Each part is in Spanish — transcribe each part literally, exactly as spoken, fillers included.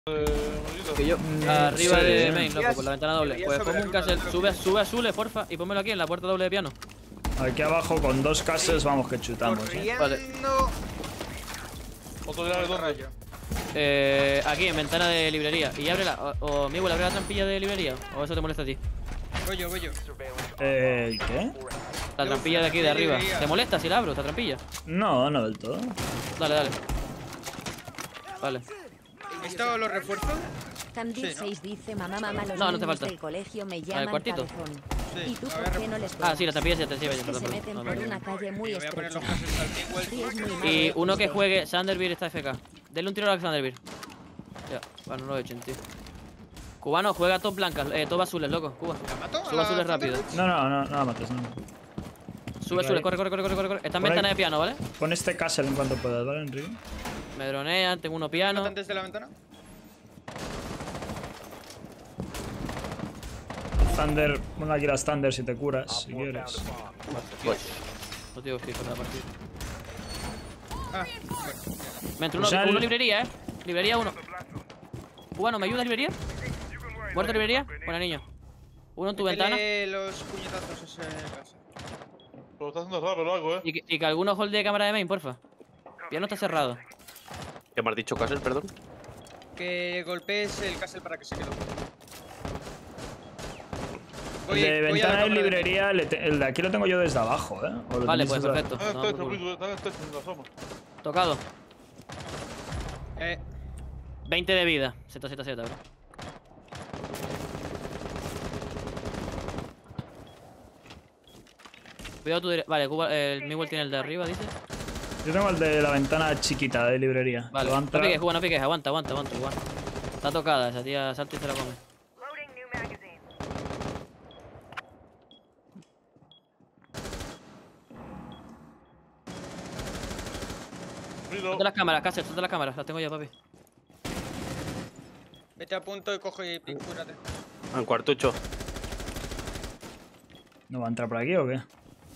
Que yo, Mm, arriba sí. de main, loco, por la ventana doble. Pues ponme un castle, sube, sube azules, porfa, y pónmelo aquí en la puerta doble de piano. Aquí abajo con dos castles vamos que chutamos, eh. Vale. Otro de dos rayos. Eh, aquí, en ventana de librería. Y ábrela. O, o Miguel, abre la trampilla de librería. O eso te molesta a ti. Voy yo, voy yo. Eh, ¿qué? La trampilla de aquí de arriba. ¿Te molesta si la abro, esta trampilla? No, no del todo. Dale, dale. Vale. ¿Esto lo refuerzo? Candy Sí, ¿no? seis dice mamá, mamá, los No, no te niños falta. del colegio me ¿El llaman cuartito? cabezón. Sí. ¿Y tú A por ver, qué no les Ah, sí, la preguntas? trampilla sí, te sí, Es vaya, que se perdón. meten No, por no, una calle muy Voy a poner los estrecha. casos al Tingwell. Sí, es muy no. malo, Y uno que justo. juegue Sanderbeer está F K. Denle un tiro a Sanderbeer. Ya, bueno, no lo echen, tío. Cubano, juega top blancas, eh, top azules, loco. Cuba. ¿La mato? Sube ¿La azules rápido. No, no, no, no la mates, no. Sube azules, corre, corre, corre, corre, corre, corre. Está en Por ahí. ventana de piano, ¿vale? Pon este castle en cuanto puedas, ¿vale, Enrique? Me dronean, tengo uno piano. antes de la ventana? Thunder, pon aquí las Thunder si te curas, si quieres. No tengo que ir por la partida. Ah, bueno. Me entró uno, O sea, uno el- librería, eh. Librería uno. Cubano, ¿me ayuda librería? ¿Muerto librería? Buena niño. Uno en tu ventana. Métele los puñetazos a ese casa. Pero está haciendo raro lo hago, eh. Y que, y que alguno hold de cámara de main, porfa. Piano está cerrado. ¿Qué me has dicho, Castle, perdón? Que golpees el castle para que se quede. El de ventana de librería, le te- el de aquí lo tengo yo desde abajo, ¿eh? ¿O lo Vale, tenéis pues desde- perfecto. Está en No, el techo, por culo. Rico, está en el techo, en la sombra. Tocado. Eh, veinte de vida. Z, Z, Z, bro. Cuidado tu dire- Vale, Cuba, el Miguel tiene el de arriba, dice. Yo tengo el de la ventana chiquita de librería. Vale, Lo va a no entrar- piques, Cuba, no piques. Aguanta, aguanta, aguanta, igual. Está tocada, esa tía salta y se la come. Rico. Suelta las cámaras, Cáceres, suelta las cámaras. Las tengo ya, papi. vete a punto y coge y pi- cúrate. En cuartucho. ¿No va a entrar por aquí o qué?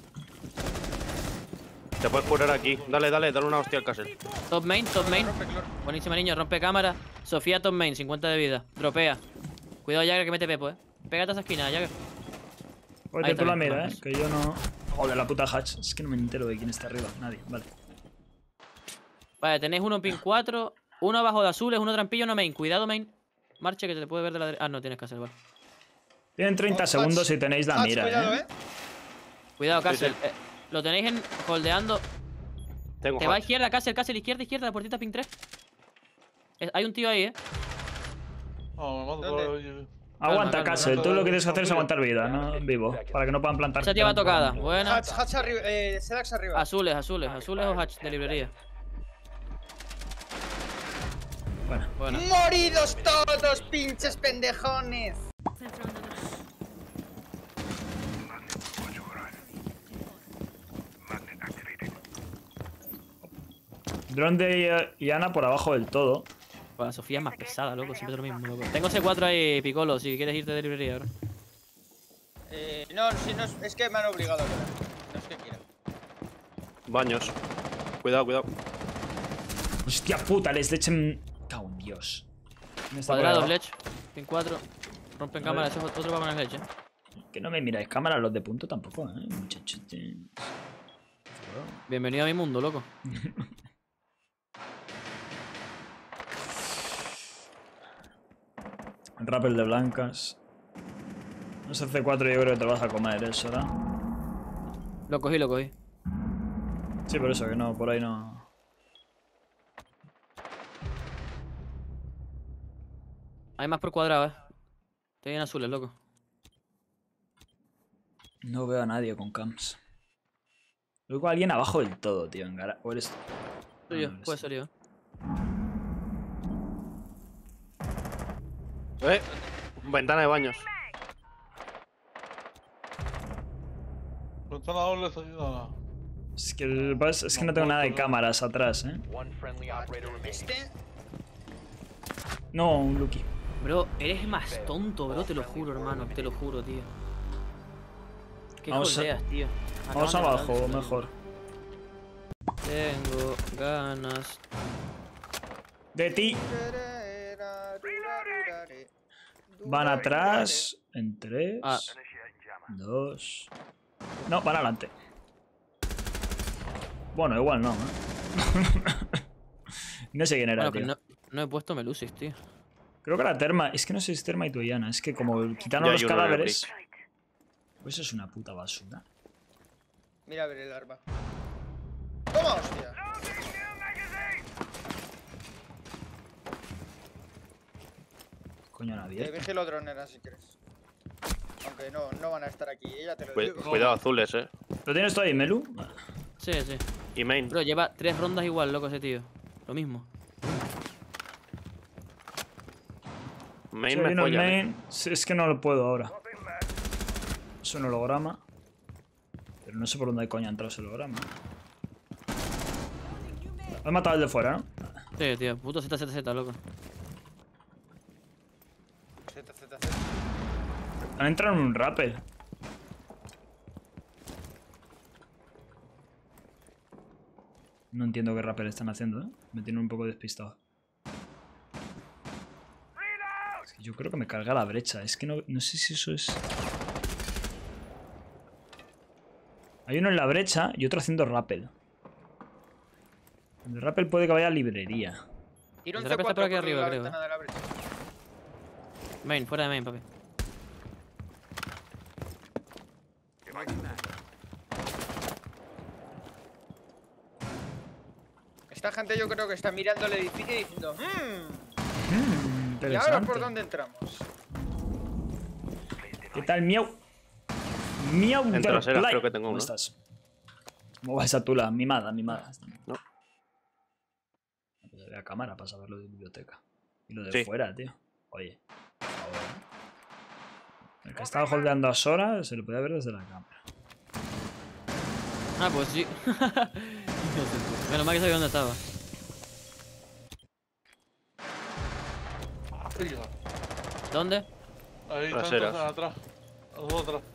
Te puedes curar aquí. Dale, dale, dale una hostia al Castle. Top main, top main. Rompe cloro. Buenísima, niño. Rompe cámara. Sofía, top main, cincuenta de vida. Dropea. Cuidado, Jagger, que mete pepo, eh. Pégate a esa esquina, Jagger. Oye, Ahí tú la también, mira, eh. vamos. Que yo no. Joder, la puta hatch. Es que no me entero de quién está arriba. Nadie, vale. Vale, tenéis uno en pin cuatro. Uno abajo de azules, uno trampillo, uno main. Cuidado, main. Marche, que te puede ver de la derecha. Ah, no, tienes que hacer, vale. Tienen treinta Oh, segundos hatch. si tenéis la Hatch, mira, cuidado, eh. eh. Cuidado, Sí, Castle. sí. Eh, lo tenéis en holdeando. Tengo Te va a hatch. izquierda, Castle, Castle, izquierda, izquierda, la puertita pin tres. Eh, hay un tío ahí, eh. No, me mando ¿Dónde? por ahí. Aguanta, calma, Castle. calma. Tú lo que tienes que hacer es aguantar vida, ¿no? Vivo. Para que no puedan plantar. Esa tía va tocada. Buena. Hatch, hatch arriba, eh, Sedax arriba. Azules, azules, azules o hatch de librería. Bueno. Bueno. ¡Moridos todos, pinches pendejones! Drone de Iana por abajo del todo. Bueno, Sofía es más pesada, loco. Siempre es lo mismo, loco. Tengo C cuatro ahí, Piccolo, si quieres irte de librería ahora. Eh, no, si no, es- es que me han obligado a volar. No es que quiera. Baños. Cuidado, cuidado. Hostia puta, les echen. Cago en Dios. ¿Dónde está por Cuadrados, abajo? Lech. Pin cuatro. Rompen Vale. cámara, ese es otro va con el Lech, eh. Que no me miráis cámara los de punto tampoco, eh. Muchachos. Bienvenido a mi mundo, loco. Rappel de blancas. No sé, C cuatro yo creo que te lo vas a comer eso, ¿verdad? Lo cogí, lo cogí. Sí, por eso que no, por ahí no. Hay más por cuadrado, eh. Estoy en azules, loco. No veo a nadie con cams. Luego alguien abajo del todo, tío, en gara... ¿O eres tú? Soy yo, Ah, no eres puede tú. ser yo. Eh. Ventana de baños. Ventana doble, está ayudando. Es que, el... pas- es que no tengo nada de cámaras atrás, eh. Este, No, un Lucky. Bro, eres más tonto, bro, te lo juro, hermano. Te lo juro, tío. ¿Qué Vamos a- holdeas, tío? Vamos Acaban de abajo, matarse, mejor. Tengo ganas. De ti. Van atrás. En tres. Ah. Dos. No, van adelante. Bueno, igual no. ¿eh? No sé quién era, Bueno, que tío. no, no he puesto Melusis, tío. Creo que era Terma. Es que no sé si es Terma y Tuyana. Es que como quitaron Ya los hay uno en el cadáveres. Pues eso es una puta basura. Mira a ver el arma. ¡Toma, hostia! Coño, no Te había. vigilo dronera si quieres. Aunque no, no van a estar aquí, ella te lo Cu- digo. Cuidado, azules, eh. ¿Lo tienes tú ahí, Melu? Sí, sí. Y main. Bro, lleva tres rondas igual, loco, ese tío. Lo mismo. Main Sí, me vino el follan, eh. main. Sí, es que no lo puedo ahora. Es un holograma. Pero no sé por dónde coño ha entrado ese holograma. Has matado al de fuera, ¿no? Sí, tío. Puto Z Z Z, loco. Z, Z, Z. Han entrado en un rappel. No entiendo qué rappel están haciendo, ¿eh? Me tiene un poco despistado. Es que yo creo que me carga la brecha. Es que no, no sé si eso es... Hay uno en la brecha y otro haciendo rappel. El de rappel puede que vaya a librería. Tira un El C trap cuatro está por aquí por arriba, la creo, ventana de la brecha. Main, fuera de main, papi. Esta gente yo creo que está mirando el edificio y diciendo mmm, Mm, ¿y ahora por interesante. dónde entramos? ¿Qué tal, miau? Miau En del traseras play. creo que tengo ¿Cómo uno. estás? ¿Cómo va esa tula? Mimada, mimada. No. Pues había cámara para saber lo de biblioteca. Y lo de Sí. fuera, tío. Oye, por favor. El que estaba holdeando a Sora se lo podía ver desde la cámara. Ah, pues sí. Menos mal que sabía dónde estaba. Hija. ¿Dónde? Ahí están Traseras. todos atrás. Los dos atrás.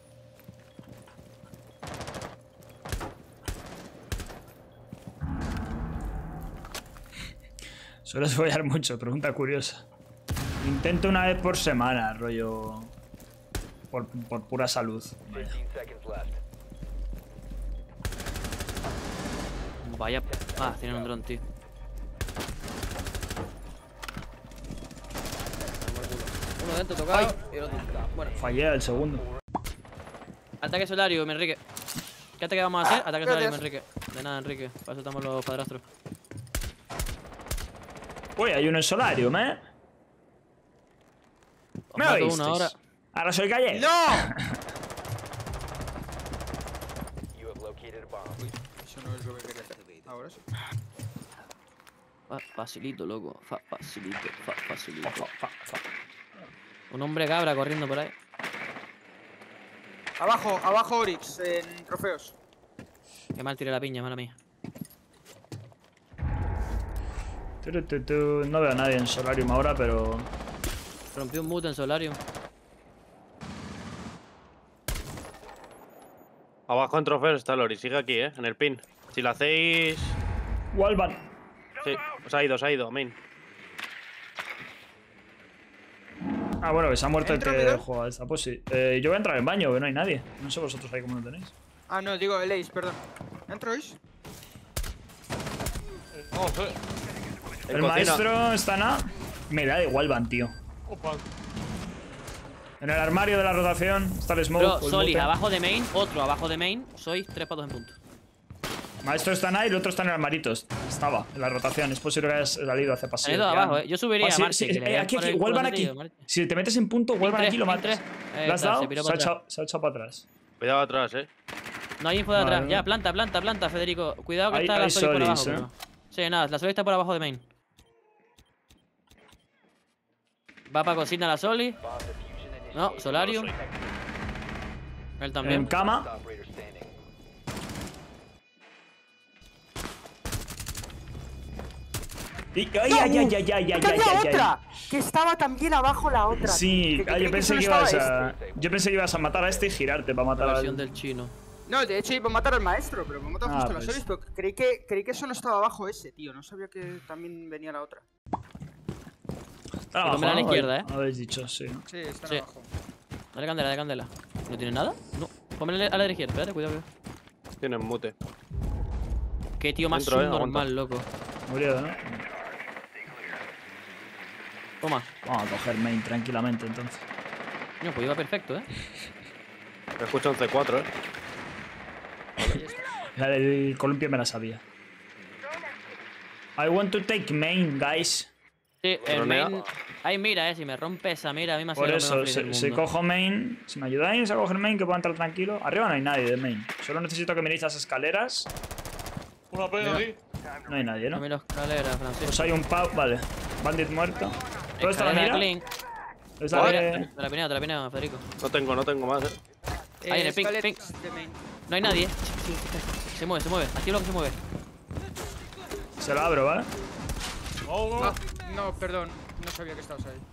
Sueles follar mucho, pregunta curiosa. Intento una vez por semana, rollo. Por, por pura salud. Vaya. Vaya. Ah, tienen un dron, tío. Uno dentro tocado y el otro. Bueno, Fallé el segundo. ataque solarium, Enrique. ¿Qué ataque vamos a hacer? Ataque solarium, Gracias. Enrique. De nada, Enrique. Para eso estamos los padrastros. Uy, hay uno en Solarium, ¿eh? Os ¿Me mato oísteis? uno ahora. Ahora soy gallego. ¡No! Eso no es lo que quería hacer. Ahora sí. Fa- facilito, loco. Fa- facilito, fa- facilito. Fa, fa, fa. Un hombre cabra corriendo por ahí. Abajo, abajo Oryx, en trofeos. Qué mal tiré la piña, mala mía. Tu, tu, tu, tu. No veo a nadie en Solarium ahora, pero... Rompí un mute en solarium. Abajo en trofeos está Lori, sigue aquí, eh, en el pin. Si lo hacéis. Walvan. Sí, se ha ido, se ha ido, main. Ah, bueno, que se ha muerto el ¿Entra, que Miguel? juega esta. Pues sí. Eh, yo voy a entrar en baño, que no hay nadie. No sé vosotros ahí cómo lo tenéis. Ah, no, digo el Ace, perdón. ¿Entráis? Eh, No sé. El, En cocina. maestro está en A. Me da igual Van, tío. Opa. En el armario de la rotación está el smoke. Bro, o el Soli, mute. abajo de main, otro abajo de main. Sois tres patos en punto. Maestro está en A y el otro está en el armarito. Estaba en la rotación. Es posible que hayas salido hace Han pasillo. ido abajo, eh. Yo subiría Pasi- a Marche. sí, que le eh, den aquí, por aquí. el culo Vuelvan a aquí. tío, Marche. Si te metes en punto, vuelvan tres, aquí y lo pin matas. tres. Eh, ¿Le has está, dado? se piró Se ha, para echado, se ha echado para atrás. Cuidado atrás, eh. No hay info de Vale, atrás. no. Ya, planta, planta, planta, Federico. Cuidado que Hay- está la hay Soli por abajo. solis, creo. eh. Sí, nada, la Soli está por abajo de main. Va para cocina la Soli. No, Solarium. Él En también. cama. Y, ay, ay, ay, ay, ay, ay, ay, ¡Que había ay, ay. otra! Que estaba también abajo la otra. Sí, Que- que ah, creí yo que pensé solo que ibas estaba a. este. Yo pensé que ibas a matar a este y girarte para La matar versión al. del chino. No, de hecho iba a matar al maestro, pero me ha matado Ah, justo pues. las Oryx, pero creí que, creí que solo estaba abajo ese, tío. No sabía que también venía la otra. Está Y abajo, ponme a la ¿no? izquierda, ¿eh? Habéis dicho, sí. Sí, están Sí. abajo. Dale candela, dale candela. ¿No tiene nada? No. Póngale a la izquierda, espérate, cuidado, cuidado. Tienen mute. Qué tío más Dentro, eh, subnormal, loco. Murió, ¿no? Toma. Vamos a coger main tranquilamente, entonces. No, pues iba perfecto, ¿eh? Me escucho un C cuatro, eh. La del columpio me la sabía. I want to take main, guys. Sí, el Ronea. main... Ahí mira, eh, si me rompe esa mira, a mí me hace Por lo eso, menos feliz si, del si mundo. cojo main, si me ayudáis a coger main, que pueda entrar tranquilo. Arriba no hay nadie de main. Solo necesito que miréis las escaleras. Una pena aquí. No hay nadie, ¿no? Dame la escalera, Francisco. Pues hay un pau. Vale. Bandit muerto. ¿Dónde está la Escalera mira? clean. ¿Dónde está la Te de- la pineo, te la pineo, Federico. No tengo, no tengo más, eh. Ahí en el ping, escaleras de main. No hay nadie, eh. Sí, sí, sí. Se mueve, se mueve. Aquí lo que se mueve. Se lo abro, ¿vale? No, no. Ah, no, perdón. No sabía que estabas ahí.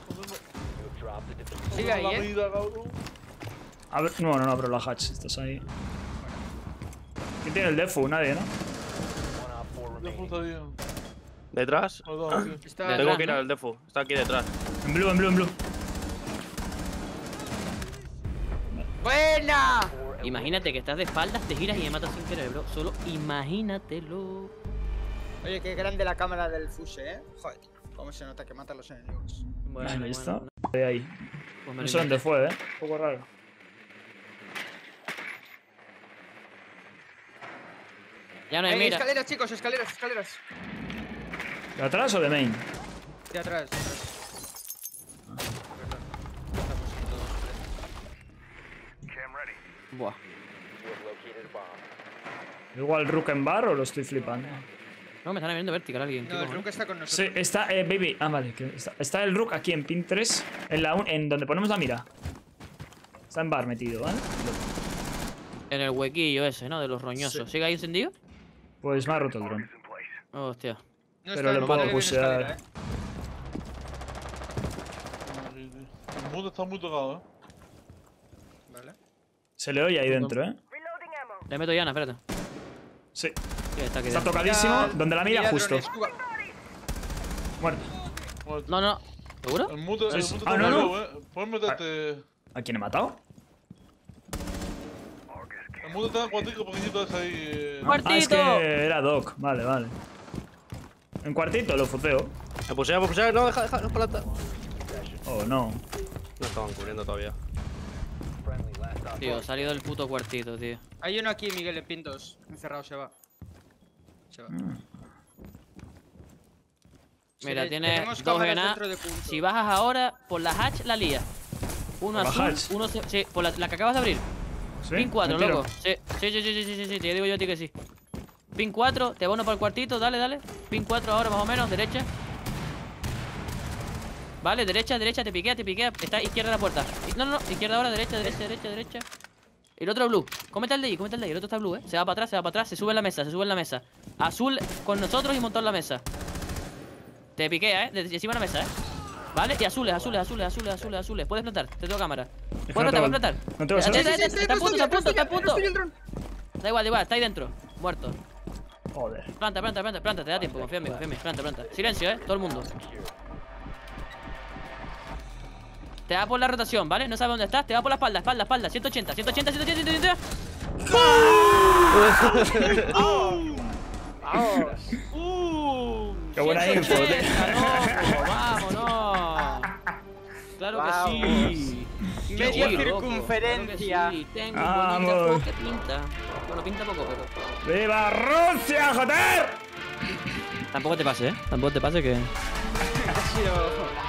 Sigue ahí, La eh. vida, cabrón. Abre- No, no, no abro la hatch. Estás ahí. ¿Quién tiene el defu? Nadie, ¿no? Ya faltaría. ¿Detrás? Perdón, tío. Está Detrás, Tengo que ir ¿no? al defu. Está aquí detrás. En blue, en blue, en blue. ¡Buena! Imagínate que estás de espaldas, te giras y me matas sin querer, bro. Solo imagínatelo. Oye, qué grande la cámara del Fuse, eh. Joder, cómo se nota que mata a los enemigos. Bueno, Bueno, ahí está. bueno, De ahí. pues me No lo sé dónde inventé. fue, ¿eh? Un poco raro. Ya no hay Eh, mira. escaleras, chicos, escaleras, escaleras. ¿De atrás o de main? De atrás, de atrás. Buah. Igual Rook en bar o lo estoy flipando. No, me están viendo vertical alguien. ¿qué No, el cojones? Rook está con Sí, nosotros. está, eh, baby. Ah, vale. que está, está el Rook aquí en pin tres. En, la un- en donde ponemos la mira. Está en bar metido, ¿vale? En el huequillo ese, ¿no? De los roñosos. Sí. ¿Sigue ahí encendido? Pues me ha roto el dron. Hostia. No pero está, le no puedo vale, viene pushear. escalera, eh. Sí, sí. El mundo está muy tocado, eh. Vale. Se le oye ahí dentro, ¿eh? Le meto llana, espérate. Sí. Sí, está aquí Está dentro. tocadísimo. Mira- Donde la mira, mira justo. drones, Cuba. Muerto. Muerto. No, no. ¿Seguro? El mundo, el Sí, sí. mundo Ah, está no, muy no. low, eh. Puedes meterte. ¿A quién he matado? El mundo está en cuartico pequeñito ese ahí. eh. ¡Cuartito! Ah, es que era Doc. Vale, vale. En cuartito lo futeo. Me pusea, me pusea. No, deja, deja, no planta. Oh, no. No estaban cubriendo todavía. Tío, ha salido del puto cuartito, tío. Hay uno aquí, Miguel, en Pintos. Encerrado, se va. Se va. Mira, Sí, tiene tenemos dos cámaras en A. dentro de punto. Si bajas ahora, por la hatch la lía. Uno ¿Por la azul, hatch? uno... se- Sí, por la, la que acabas de abrir. ¿Sí? Pin cuatro, ¿Me tiro? loco. Sí, sí, sí, sí, sí, sí, sí, sí, te digo yo a ti que sí. Pin cuatro, te abono para el cuartito, dale, dale. Pin cuatro ahora más o menos, derecha. Vale, derecha, derecha, te piquea, te piquea. Está izquierda de la puerta. No, no, no, izquierda ahora, derecha, derecha, derecha, derecha. El otro blue. Cómete el de ahí, cómete el de ahí. El otro está blue, eh. Se va para atrás, se va para atrás, se sube en la mesa, se sube en la mesa. Azul con nosotros y montón en la mesa. Te piquea, eh. Desde encima de la mesa, eh. Vale, y azules, azules, azules, azules, azules, azules. Puedes plantar, te tengo cámara. que Puedes no plantar, tengo- puedes plantar. no tengo Está, solo- está, Sí, sí, está, sí, está a punto, está a punto, está a punto. estoy el dron. Da igual, da igual, está ahí dentro. Muerto. Joder. Planta, planta, planta, planta, te da tiempo, confía en mí, confía en mí. Planta, planta. Silencio, eh, todo el mundo. Te da por la rotación, ¿vale? No sabes dónde estás, te va por la espalda, espalda, espalda. ciento ochenta, ciento ochenta, ciento ochenta, ciento ochenta. Qué buena info, tío. ciento ochenta, loco, vámonos. Claro que sí. Media Sí, loco, circunferencia. claro que sí. Tengo un Vamos. bolígrafo que pinta. Bueno, pinta poco, pero... ¡Viva Rusia, joder! Tampoco te pase, ¿eh? Tampoco te pase que... Ha sido